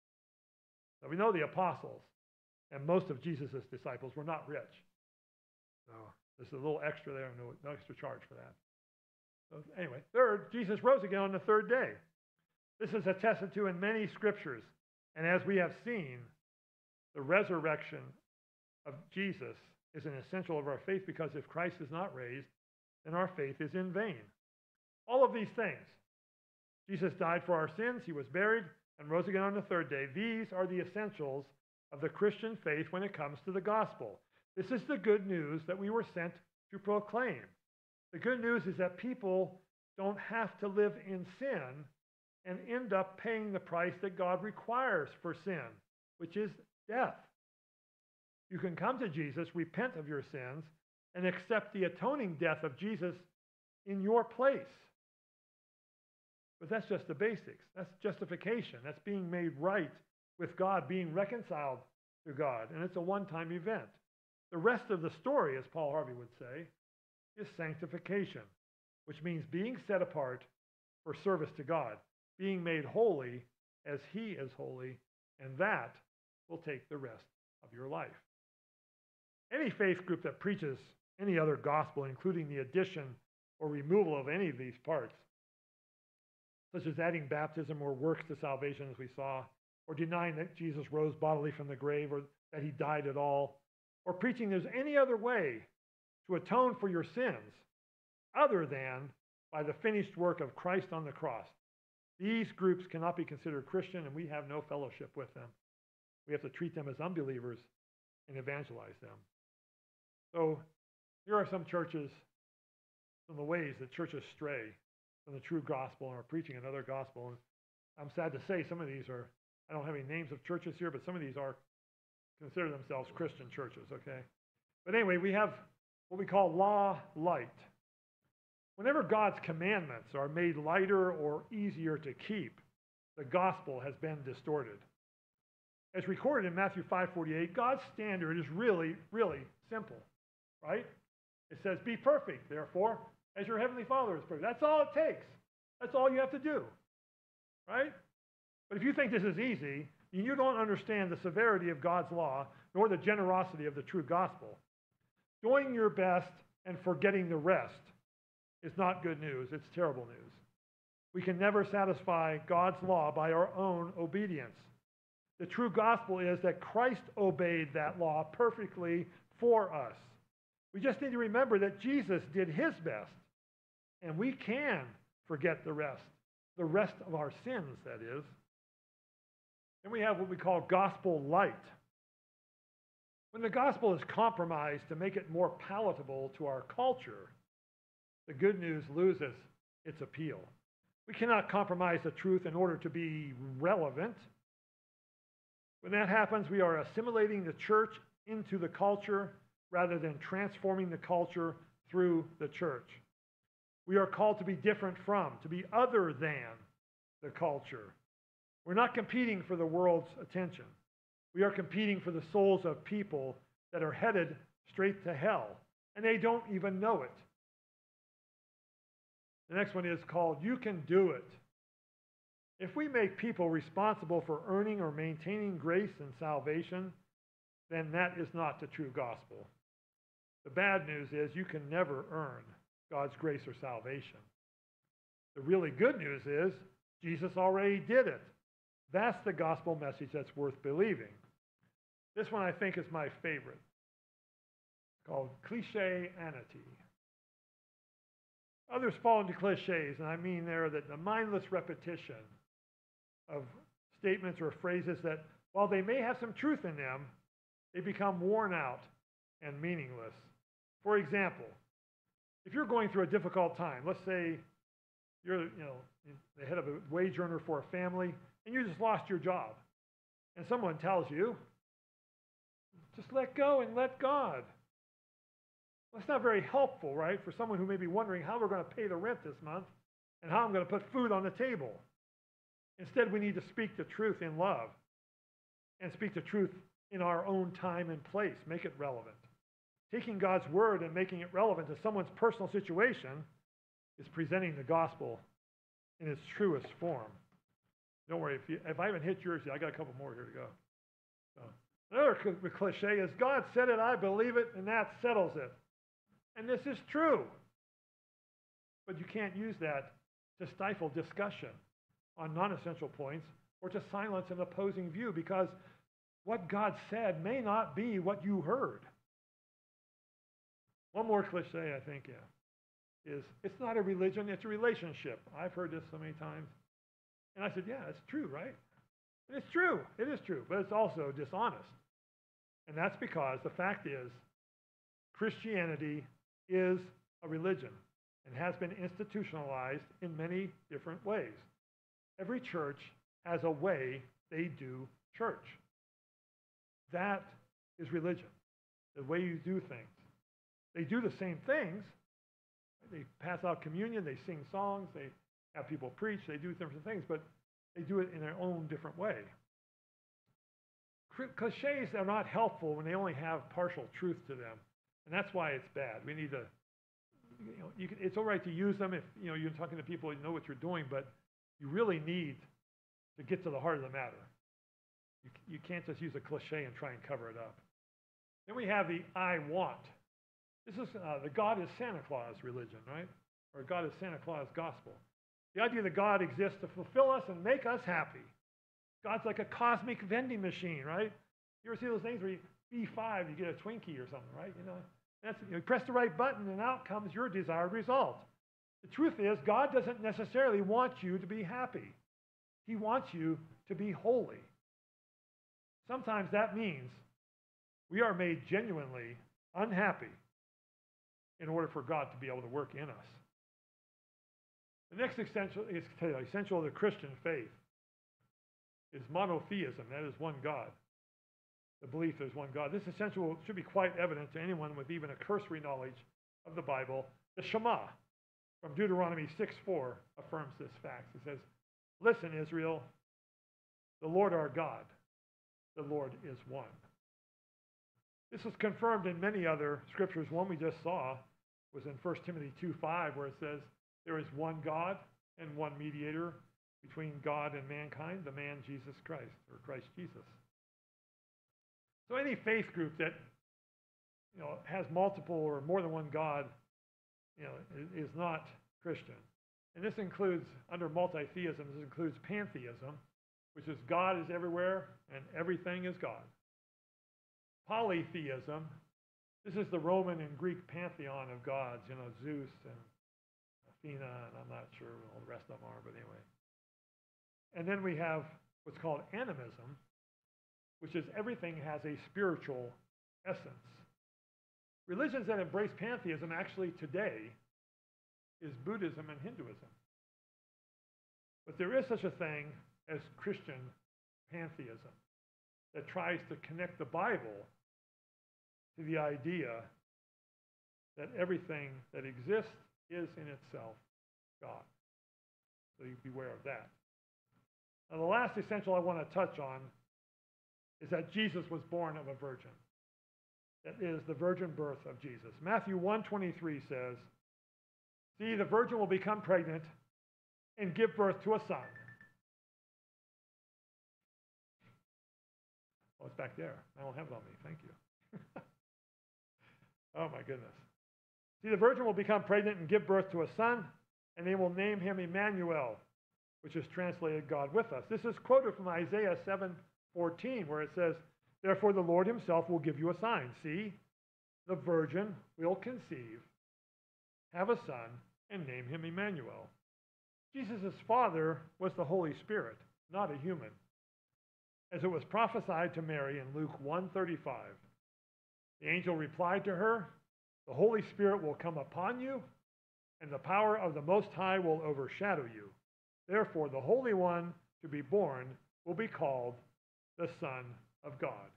So we know the apostles and most of Jesus' disciples were not rich. So there's a little extra there, no extra charge for that. So anyway, third, Jesus rose again on the third day. This is attested to in many scriptures. And as we have seen, the resurrection of Jesus is an essential of our faith, because if Christ is not raised, then our faith is in vain. All of these things. Jesus died for our sins, he was buried, and rose again on the third day. These are the essentials of the Christian faith when it comes to the gospel. This is the good news that we were sent to proclaim. The good news is that people don't have to live in sin and end up paying the price that God requires for sin, which is death. You can come to Jesus, repent of your sins, and accept the atoning death of Jesus in your place. But that's just the basics. That's justification. That's being made right with God, being reconciled to God. And it's a one-time event. The rest of the story, as Paul Harvey would say, is sanctification, which means being set apart for service to God, being made holy as he is holy, and that will take the rest of your life. Any faith group that preaches any other gospel, including the addition or removal of any of these parts, such as adding baptism or works to salvation, as we saw, or denying that Jesus rose bodily from the grave or that he died at all, or preaching there's any other way to atone for your sins other than by the finished work of Christ on the cross. These groups cannot be considered Christian, and we have no fellowship with them. We have to treat them as unbelievers and evangelize them. So here are some churches, some of the ways that churches stray from the true gospel and are preaching another gospel. And I'm sad to say some of these are, I don't have any names of churches here, but some of these are consider themselves Christian churches, okay? But anyway, we have what we call law light. Whenever God's commandments are made lighter or easier to keep, the gospel has been distorted. As recorded in Matthew 5:48, God's standard is really, really simple, right? It says, be perfect, therefore, as your heavenly Father is perfect. That's all it takes. That's all you have to do, right? But if you think this is easy, you don't understand the severity of God's law, nor the generosity of the true gospel. Doing your best and forgetting the rest is not good news. It's terrible news. We can never satisfy God's law by our own obedience. The true gospel is that Christ obeyed that law perfectly for us. We just need to remember that Jesus did his best, and we can forget the rest of our sins, that is. Then we have what we call gospel light. When the gospel is compromised to make it more palatable to our culture, the good news loses its appeal. We cannot compromise the truth in order to be relevant. When that happens, we are assimilating the church into the culture rather than transforming the culture through the church. We are called to be different from, to be other than the culture. We're not competing for the world's attention. We are competing for the souls of people that are headed straight to hell, and they don't even know it. The next one is called You Can Do It. If we make people responsible for earning or maintaining grace and salvation, then that is not the true gospel. The bad news is you can never earn God's grace or salvation. The really good news is Jesus already did it. That's the gospel message that's worth believing. This one I think is my favorite. It's called cliché-anity. Others fall into cliches, and I mean there that the mindless repetition of statements or phrases that, while they may have some truth in them, they become worn out and meaningless. For example, if you're going through a difficult time, let's say you're the head of a wage earner for a family, and you just lost your job, and someone tells you, just let go and let God. Well, that's not very helpful, right, for someone who may be wondering how we're going to pay the rent this month and how I'm going to put food on the table. Instead, we need to speak the truth in love and speak the truth in our own time and place, make it relevant. Taking God's word and making it relevant to someone's personal situation is presenting the gospel in its truest form. Don't worry, if I haven't hit yours yet, I got a couple more here to go. So, another cliche is, God said it, I believe it, and that settles it. And this is true. But you can't use that to stifle discussion on non-essential points or to silence an opposing view, because what God said may not be what you heard. One more cliche, I think, yeah. is it's not a religion, it's a relationship. I've heard this so many times. And I said, yeah, it's true, right? And it's true. It is true, but it's also dishonest. And that's because the fact is Christianity is a religion and has been institutionalized in many different ways. Every church has a way they do church. That is religion, the way you do things. They do the same things. They pass out communion, they sing songs, they have people preach, they do different things, but they do it in their own different way. Cliches are not helpful when they only have partial truth to them, and that's why it's bad. We need to, it's all right to use them if you're talking to people, you know what you're doing, but you really need to get to the heart of the matter. You can't just use a cliche and try and cover it up. Then we have the I want. This is the God is Santa Claus religion, right? Or God is Santa Claus gospel. The idea that God exists to fulfill us and make us happy. God's like a cosmic vending machine, right? You ever see those things where you B5, you get a Twinkie or something, right? That's you press the right button and out comes your desired result. The truth is, God doesn't necessarily want you to be happy. He wants you to be holy. Sometimes that means we are made genuinely unhappy in order for God to be able to work in us. The next essential of the Christian faith is monotheism, that is one God. The belief there's one God. This essential should be quite evident to anyone with even a cursory knowledge of the Bible. The Shema from Deuteronomy 6:4 affirms this fact. It says, "Listen, Israel, the Lord our God, the Lord is one." This is confirmed in many other scriptures. One we just saw was in 1 Timothy 2:5, where it says, there is one God and one mediator between God and mankind, the man Jesus Christ, or Christ Jesus. So any faith group that has multiple or more than one God, is not Christian. And this includes, under multi-theism, this includes pantheism, which is God is everywhere and everything is God. Polytheism, this is the Roman and Greek pantheon of gods, Zeus and Athena, and I'm not sure what all the rest of them are, but anyway. And then we have what's called animism, which is everything has a spiritual essence. Religions that embrace pantheism actually today is Buddhism and Hinduism. But there is such a thing as Christian pantheism that tries to connect the Bible to the idea that everything that exists is in itself God. So you beware of that. Now the last essential I want to touch on is that Jesus was born of a virgin. That is the virgin birth of Jesus. Matthew 1:23 says, "See, the virgin will become pregnant and give birth to a son." Oh, it's back there. I don't have it on me. Thank you. Oh, my goodness. "See, the virgin will become pregnant and give birth to a son, and they will name him Emmanuel," which is translated God with us. This is quoted from Isaiah 7:14, where it says, "Therefore the Lord himself will give you a sign. See, the virgin will conceive, have a son, and name him Emmanuel." Jesus' father was the Holy Spirit, not a human. As it was prophesied to Mary in Luke 1:35, the angel replied to her, "The Holy Spirit will come upon you, and the power of the Most High will overshadow you. Therefore, the Holy One to be born will be called the Son of God."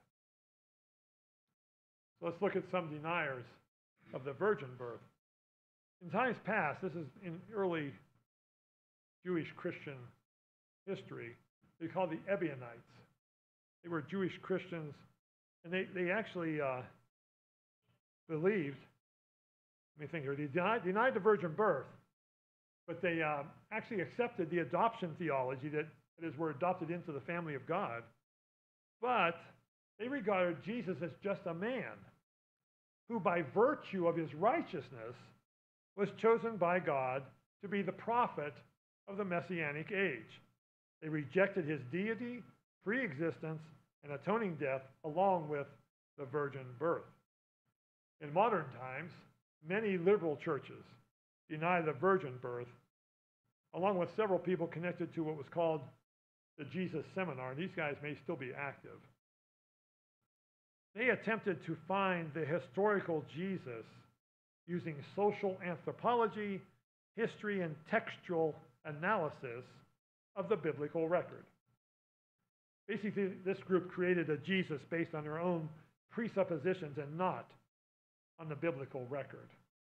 So let's look at some deniers of the virgin birth. In times past, this is in early Jewish Christian history, they called the Ebionites. They were Jewish Christians, and they actually believed, let me think here, they denied the virgin birth, but they actually accepted the adoption theology that is, we're adopted into the family of God, but they regarded Jesus as just a man who, by virtue of his righteousness, was chosen by God to be the prophet of the Messianic age. They rejected his deity, pre-existence, and atoning death, along with the virgin birth. In modern times, many liberal churches deny the virgin birth, along with several people connected to what was called the Jesus Seminar, and these guys may still be active. They attempted to find the historical Jesus using social anthropology, history, and textual analysis of the biblical record. Basically, this group created a Jesus based on their own presuppositions and not on the biblical record.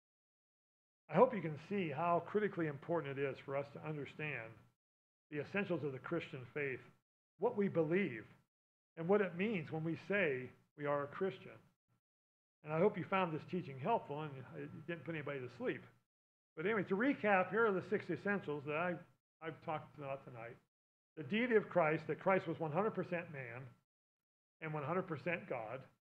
I hope you can see how critically important it is for us to understand the essentials of the Christian faith, what we believe, and what it means when we say we are a Christian. And I hope you found this teaching helpful and it didn't put anybody to sleep. But anyway, to recap, here are the 6 essentials that I've talked about tonight. The deity of Christ, that Christ was 100% man and 100% God.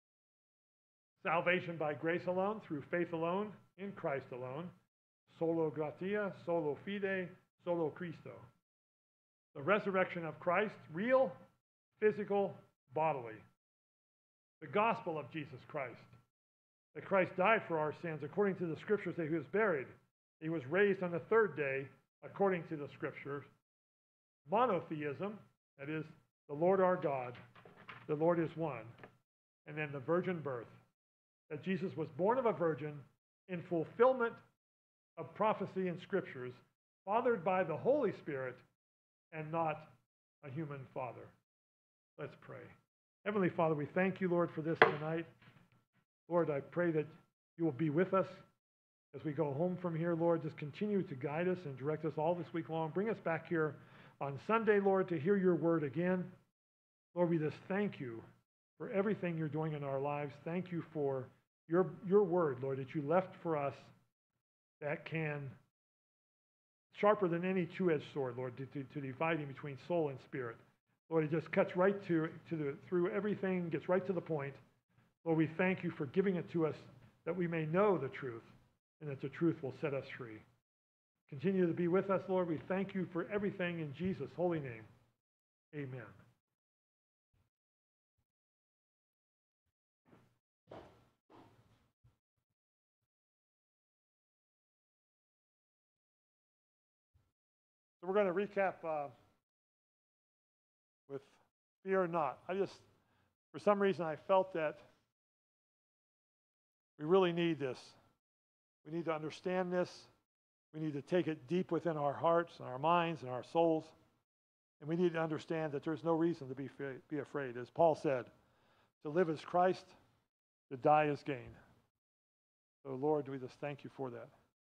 Salvation by grace alone, through faith alone, in Christ alone. Solo gratia, solo fide, solo Christo. The resurrection of Christ, real, physical, bodily. The gospel of Jesus Christ, that Christ died for our sins according to the scriptures, that he was buried. He was raised on the 3rd day according to the scriptures. Monotheism, that is, the Lord our God, the Lord is one. And then the virgin birth, that Jesus was born of a virgin in fulfillment of prophecy and scriptures, fathered by the Holy Spirit and not a human father. Let's pray. Heavenly Father, we thank you, Lord, for this tonight. Lord, I pray that you will be with us as we go home from here, Lord. Just continue to guide us and direct us all this week long. Bring us back here on Sunday, Lord, to hear your word again. Lord, we just thank you for everything you're doing in our lives. Thank you for your word, Lord, that you left for us, that can, sharper than any two-edged sword, Lord, to dividing between soul and spirit. Lord, it just cuts right through everything, gets right to the point. Lord, we thank you for giving it to us that we may know the truth and that the truth will set us free. Continue to be with us, Lord. We thank you for everything in Jesus' holy name. Amen. So we're going to recap with fear not. For some reason, I felt that we really need this. We need to understand this. We need to take it deep within our hearts and our minds and our souls. And we need to understand that there's no reason to be afraid. As Paul said, to live is Christ, to die is gain. So, Lord, we just thank you for that.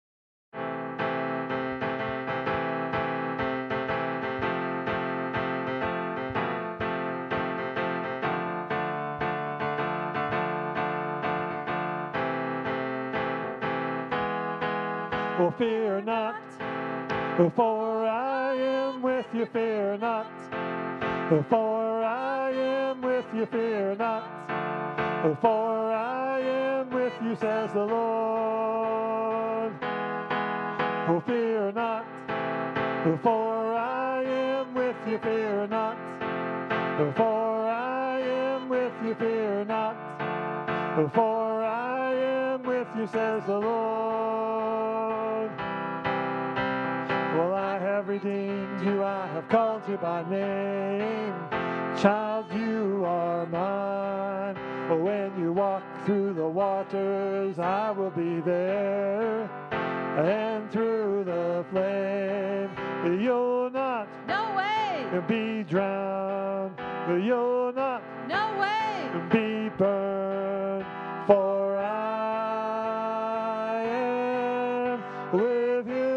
Oh, fear not, for I am with you, fear not. For I am with you, fear not. For I am with you, says the Lord. Oh, fear not, for I am with you, fear not. For I am with you, fear not. For I am with you, says the Lord. Well, I have redeemed you, I have called you by name. Child, you are mine. When you walk through the waters, I will be there. And through the flame, you'll not be drowned. You'll not be burned. For I am with you.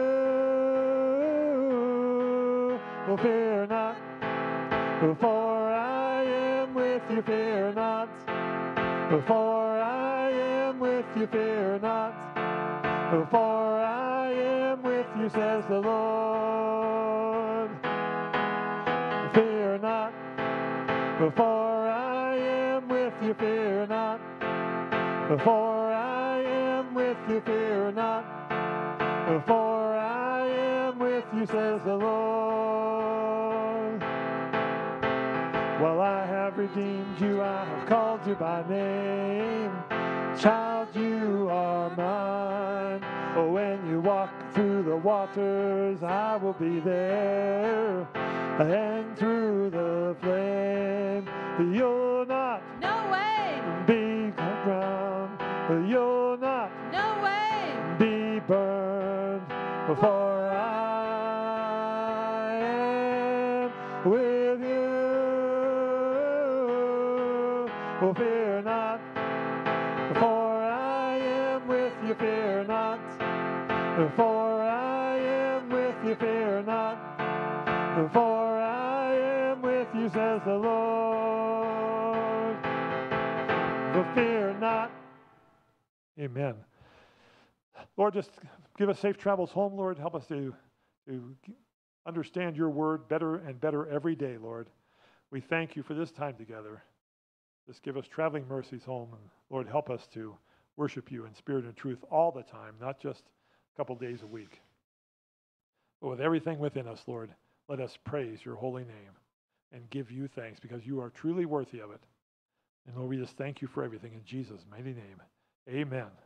Oh, fear not. For I am with you, fear not. For I am with you, fear not. For I am with you, says the Lord. Fear not. For I am with you, fear not. For I am with you, fear not. For I am with you, says the Lord. Well, I have have redeemed you, I have called you by name. Child, you are mine. Oh, when you walk through the waters, I will be there. And through the flame, you'll not No way. be drowned. You'll not No way. be burned. For I am with you. Oh, fear not. For I am with you, fear not. For I am with you, fear not. For I am with you, says the Lord. But fear not. Amen. Lord, just give us safe travels home, Lord. Help us to understand your word better and better every day, Lord. We thank you for this time together. Just give us traveling mercies home. And Lord, help us to worship you in spirit and truth all the time, not just a couple days a week. But with everything within us, Lord, let us praise your holy name and give you thanks because you are truly worthy of it. And Lord, we just thank you for everything in Jesus' mighty name. Amen.